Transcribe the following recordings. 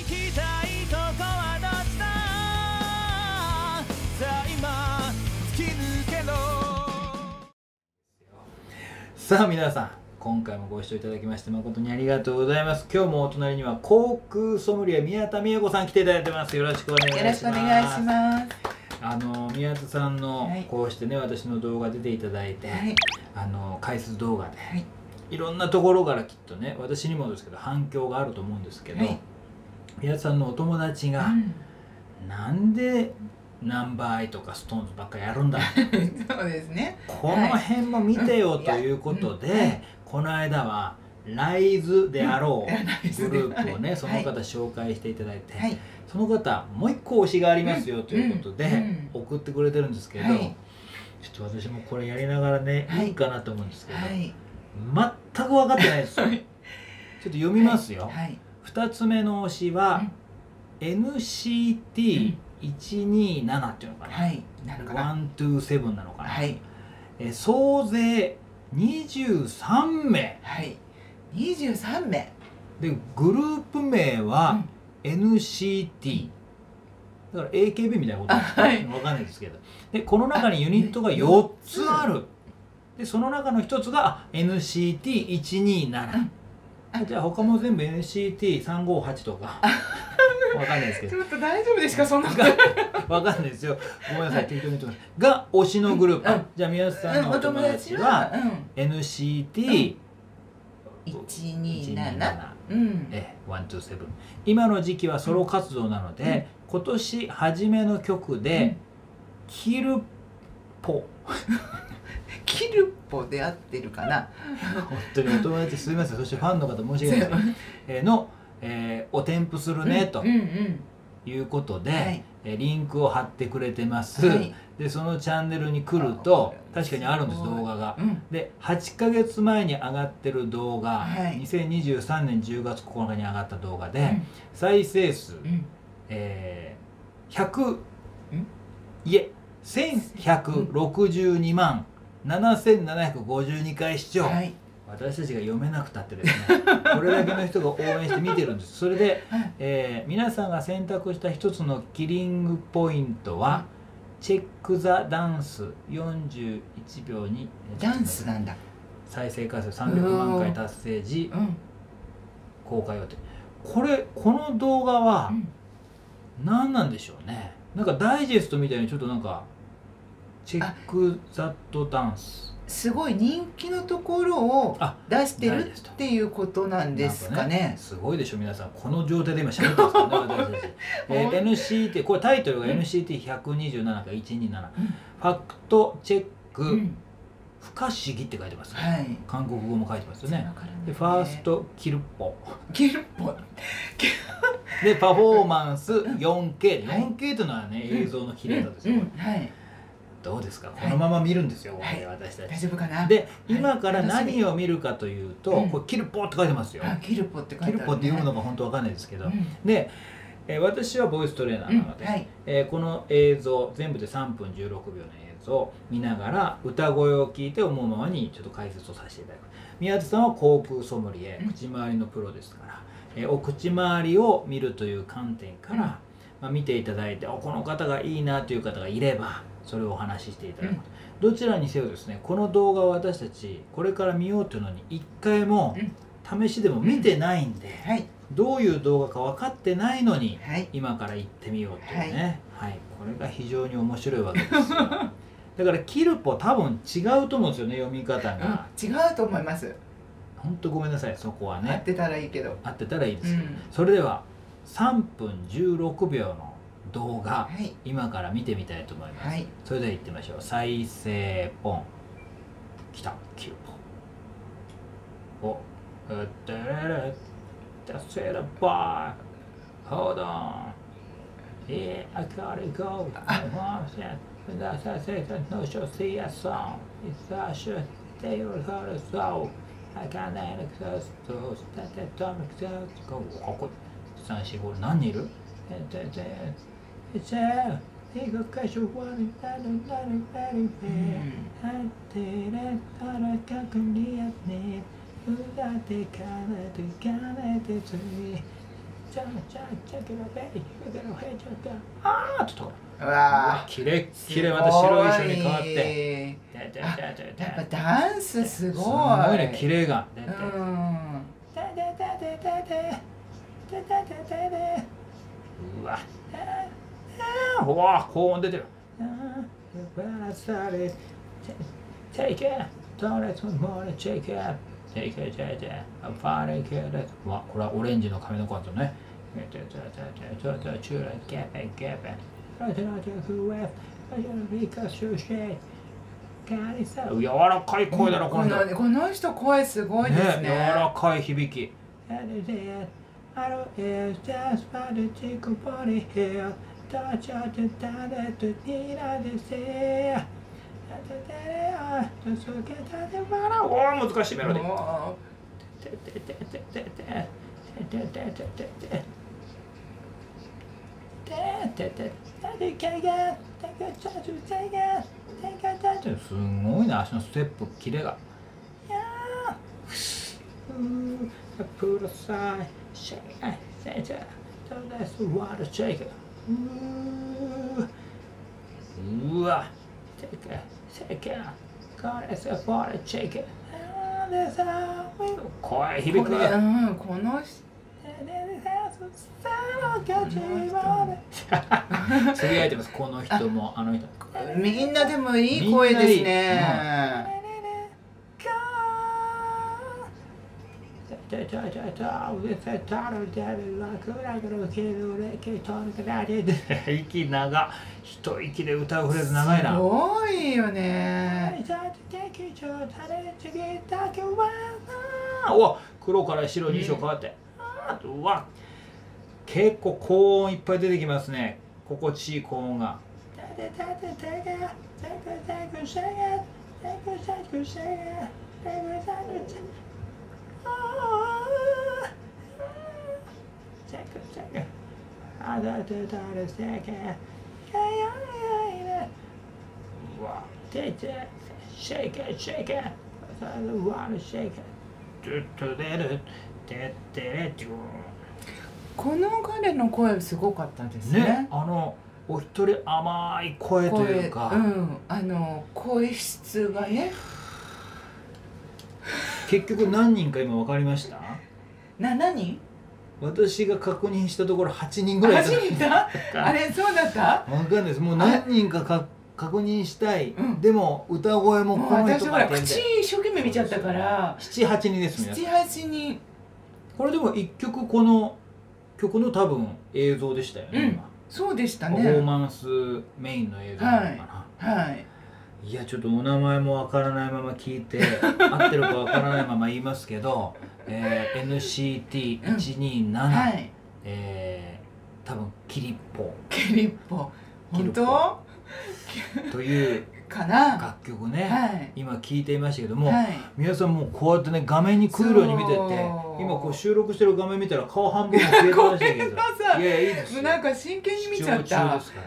きたいとこはどっちだ。さあ今突き抜けろ。さあ皆さん、今回もご視聴いただきまして誠にありがとうございます。今日もお隣には航空ソムリエ宮田美恵子さん来ていただいてます。よろしくお願いします。 よろしくお願いします。 宮田さんのこうしてね、私の動画出ていただいて、 はい、 解説動画で、 はい、 いろんなところからきっとね、私にもですけど反響があると思うんですけど、 はい、 宮田さんのお友達が、なんでナンバーアイとかストーンズばっかりやるんだそうですね、 この辺も見てよということで、この間はライズであろうグループをね、その方紹介していただいて、その方もう一個推しがありますよということで送ってくれてるんですけど、ちょっと私もこれやりながらね、いいかなと思うんですけど、全く分かってないです。ちょっと読みますよ。2つ目の推しは NCT127 っていうのかな、127なのかな、総勢23名、 23名でグループ名は NCT、だから AKB みたいなことですかね、分かんないですけど、でこの中にユニットが4つある。でその中の1つが NCT127。じゃあ他も全部 NCT358 とかわかんないですけど、 ちょっと大丈夫ですか、そんなわかんないですよ、ごめんなさい、適当に言ってますが推しのグループ、じゃあ宮下さんのお友達は NCT127、127、今の時期はソロ活動なので、今年初めの曲でキルポキルポで合ってるかな。 本当にお友達すみません、そしてファンの方申し訳ないですの、お添付するねということで、リンクを貼ってくれてます。でそのチャンネルに来ると確かにあるんです、動画が。で8ヶ月前に上がってる動画、2023年10月9日に上がった動画で再生数1162万7752回視聴、私たちが読めなくたってですね、これだけの人が応援して見てるんです。それで、皆さんが選択した一つのキリングポイントは、チェック・ザ・ダンス41秒にダンスなんだ、 再生回数300万回達成時、公開予定。この動画は何なんでしょうね。なんかダイジェストみたいにちょっとなんかチェック・ザット・ダンス、 すごい人気のところを出してるっていうことなんですかね。 すごいでしょ皆さん、この状態で今喋ってますからね、私たち。NCT、これタイトルが NCT127 か127、ファクトチェック不可思議って書いてます、韓国語も書いてますよね。でファーストキルポでパフォーマンス 4K、 4K というのはね、映像の綺麗さですよ。どうですか、このまま見るんですよ、私たち。 大丈夫かな。 で今から何を見るかというと、これキルポって書いてますよ。 キルポって書いてある。 キルポって読むのか本当わかんないですけど、で私はボイストレーナーなので、この映像全部で3分16秒の映像を見ながら歌声を聞いて思うままにちょっと解説をさせていただく。宮田さんは航空ソムリエ、口周りのプロですから、お口周りを見るという観点から、見ていただいて、この方がいいなという方がいればそれをお話ししていただく。どちらにせよですね、この動画を私たちこれから見ようというのに一回も試しでも見てないんで、どういう動画か分かってないのに、今から行ってみようというね、これが非常に面白いわけですよ。だからキルポ多分違うと思うんですよね、読み方が。 違うと思います。 本当ごめんなさい、そこはね。 合ってたらいいけど。 合ってたらいいですけど、それでは3分16秒の動画、今から見てみたいと思います。それでは行ってみましょう。再生ポン。きた、キルポ。お、Just hit a bar. Hold on. Yeah, I gotta go. That's I say that no show see a song. It's a should they will heard a soul. I can't access to that atomic cells. Go. 3、4、5、何人いる？It's a big question one that very very fair. I did it, but I can't clear it. 歌ってからといかないでついあーっとうわきれいきれい、また白い衣装に変わって、 やっぱダンスすごい。 すごいね、キレが。うわ、うわ、高音出てる。Take it, don't let me more take it, take it, take it, I'm fine, take it. うわ、これはオレンジの髪のコントね。柔らかい声だろ、 この人声すごいですね。 柔らかい響き。おお、難しいメロディー。すごいな、足のステップキレが。うわ、声響く。 このつぶやいてます。この人もあの人。 みんなでもいい声ですね。 息長、一息で歌うフレーズ長いな。 すごいよね。 お、黒から白に衣装変わって、うわ、結構高音いっぱい出てきますね。心地いい高音が。うわ、 この彼の声すごかったですね。 お一人甘い声というか、 声質がね。 結局何人か今分かりました？ 7人？ 私が確認したところ8人ぐらい 8人いた？あれそうだった？ 分かんないです。もう何人か確認したい。でも歌声もこの人私ほら口一生懸命見ちゃったから 7、8人ですね。 7、8人。 これでも1曲この曲の多分映像でしたよね、今。 そうでしたね。 パフォーマンスメインの映像なのかな。 はい。 いや、ちょっとお名前もわからないまま聞いて合ってるかわからないまま言いますけど、NCT127、多分キリッポ本当という楽曲ね、今聴いていましたけども、皆さんもうこうやってね画面に来るように見てて、今こう収録してる画面見たら顔半分も消えてましたけど、いやいいですよ。 なんか真剣に見ちゃった。 視聴中ですから。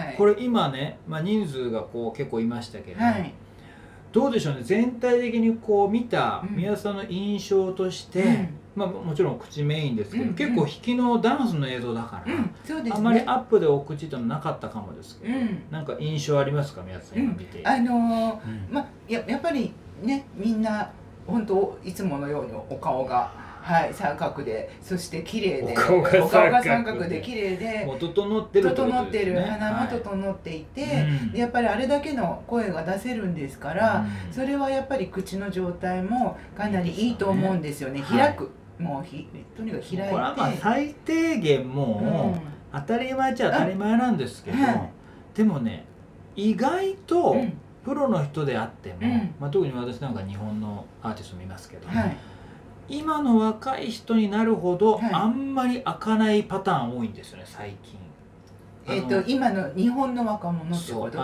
これ今ね、人数がこう結構いましたけど、どうでしょうね、全体的にこう見た皆さんの印象として、もちろん口メインですけど、結構弾きのダンスの映像だから、あんまりアップでお口っていうのはなかったかもですけど、なんか印象ありますか、皆さん今見て。 やっぱりね、みんな本当いつものようにお顔が三角で、そして綺麗で、お顔が三角で綺麗で、 整ってる、 鼻も整っていて、やっぱりあれだけの声が出せるんですから、それはやっぱり口の状態もかなりいいと思うんですよね。開く、もうとにかく開いて、 これはまあ最低限もう当たり前っちゃ当たり前なんですけど、でもね、意外とプロの人であっても、特に私なんか日本のアーティスト見ますけど、今の若い人になるほどあんまり開かないパターン多いんですよね、最近。 今の日本の若者ってこと？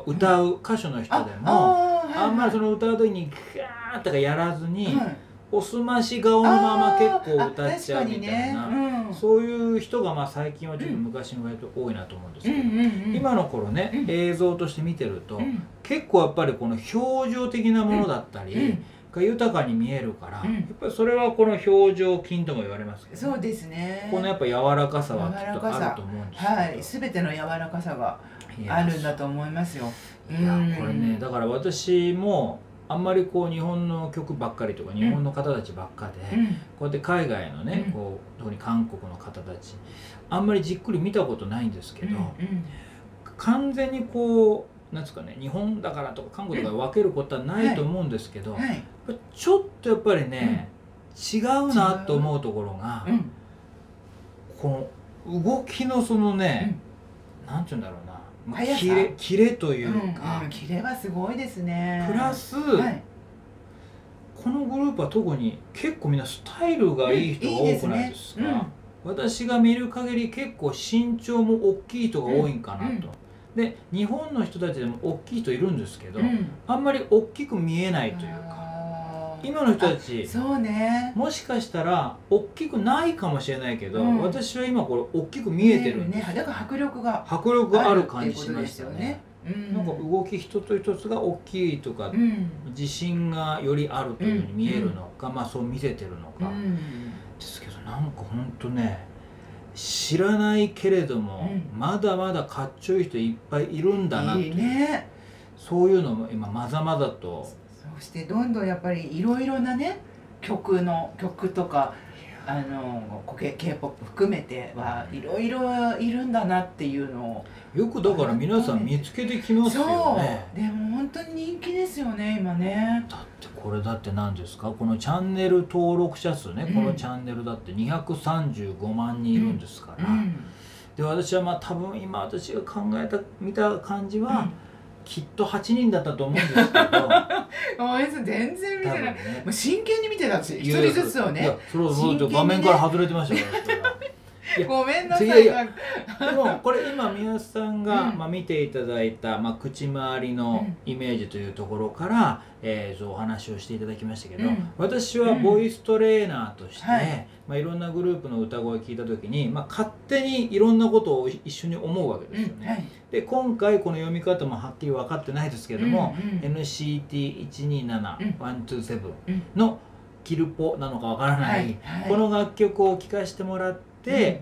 歌う歌手の人でもあんまりその歌う時にガーッとかやらずに、おすまし顔のまま結構歌っちゃうみたいな、そういう人が最近はちょっと昔の割と多いなと思うんですけど、今の頃ね、映像として見てると結構やっぱりこの表情的なものだったり、 が豊かに見えるから、やっぱりそれはこの表情筋とも言われますけど、 そうですね。 このやっぱ柔らかさはきっとあると思うんですけど、 はい、全ての柔らかさがあるんだと思いますよ。 いやこれね、だから私もあんまりこう日本の曲ばっかりとか日本の方たちばっかで、こうやって海外のね、こう特に韓国の方たちあんまりじっくり見たことないんですけど、完全にこうなんですかね、日本だからとか韓国とか分けることはないと思うんですけど、ちょっとやっぱりね、違うなと思うところが、この動きのそのね、なんていうんだろうな、キレというか、 キレはすごいですね。 プラス、このグループは特に結構みんなスタイルがいい人が多くないですか。私が見る限り結構身長も大きい人が多いんかなと。で日本の人たちでも大きい人いるんですけど、あんまり大きく見えないというか、今の人たちそうね、 もしかしたら大きくないかもしれないけど、私は今これ大きく見えてるんですよ。 だから迫力がある感じしましたね。なんか動き一つ一つが大きいとか、自信がよりあるというふうに見えるのか、まあそう見せてるのかですけど、なんかほんとね、知らないけれども、まだまだかっちょいい人いっぱいいるんだなっていう、そういうのも今まざまざと。 そしてどんどんやっぱりいろいろなね、曲とかK-POP 含めてはいろいろいるんだなっていうのをよくだから皆さん見つけてきますよね。 でも本当に人気ですよね今ね。 だってこれだって何ですか、このチャンネル登録者数ね、このチャンネルだって235万人いるんですから、で私はまあ多分今私が見た感じは、きっと8人だったと思うんですけど全然見てない、もう真剣に見てたし、一人ずつをね。 いやそれ画面から外れてましたからごめんなさい。でもこれ今宮津さんが見ていただいた口周りのイメージというところからお話をしていただきましたけど、私はボイストレーナーとしていろんなグループの歌声を聞いた時に勝手にいろんなことを一緒に思うわけですよね。で今回この読み方もはっきり分かってないですけども、NCT127127のキルポなのか分からないこの楽曲を聴かせてもらって、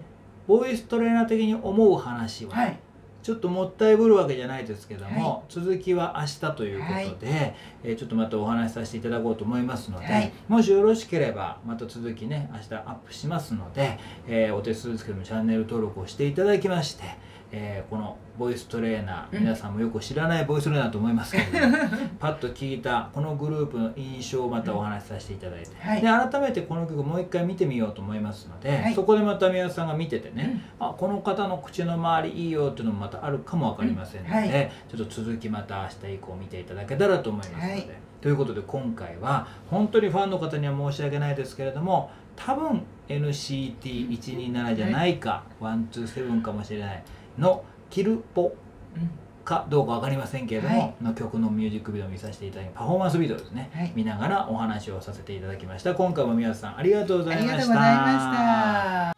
ボイストレーナー的に思う話はちょっともったいぶるわけじゃないですけども、続きは明日ということで、ちょっとまたお話しさせていただこうと思いますので、もしよろしければまた続きね明日アップしますので、お手数ですけどもチャンネル登録をしていただきまして、このボイストレーナー、皆さんもよく知らないボイストレーナーだと思いますけれどもパッと聞いたこのグループの印象をまたお話しさせていただいて、で改めてこの曲もう一回見てみようと思いますので、そこでまた宮津さんが見ててね、この方の口の周りいいよっていうのもまたあるかも分かりませんので、ちょっと続きまた明日以降見ていただけたらと思いますので、ということで今回は本当にファンの方には申し訳ないですけれども、多分 NCT127 じゃないか127かもしれないのキルポかどうか分かりませんけれども、の曲のミュージックビデオを見させていただき、パフォーマンスビデオですね、見ながらお話をさせていただきました。今回も宮津さんありがとうございました。